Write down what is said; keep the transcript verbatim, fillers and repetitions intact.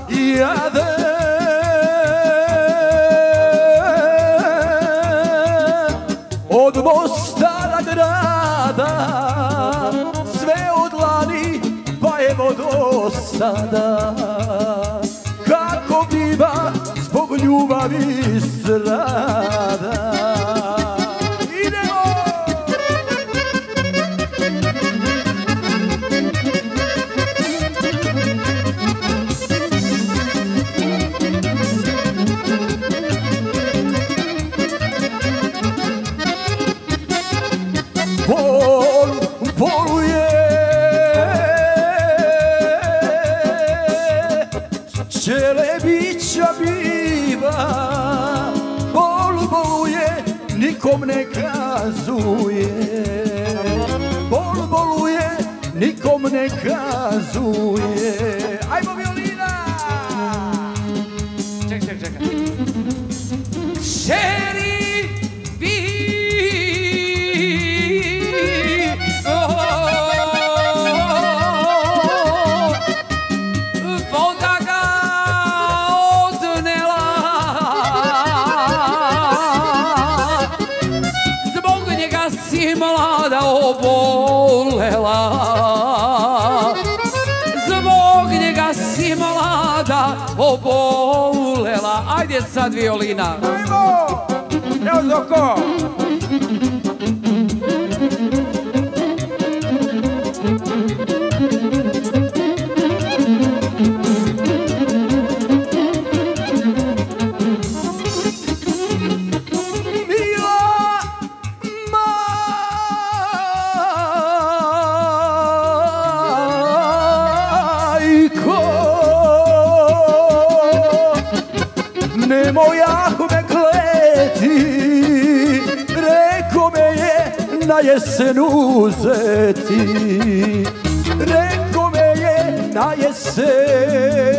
jade. Od Mostara grada, sve od lani pa evo do sada. Kako biva zbog ljubavi strada. Idemo! Bol, boluje, Čelebića biva. Bol, boluje, nikom ne kazuje. Bol, boluje, nikom ne kazuje. Ajmo violina! Čekaj, čekaj, čekaj. Šeri bi voda ga odnela, zbog njega si mlada obolela, zbog njega si mlada obolela. Ajde sad violina. Ajmo! Evo doko! Nemoj me kleti, reko me je na jesen uzeti, reko me je na jesen.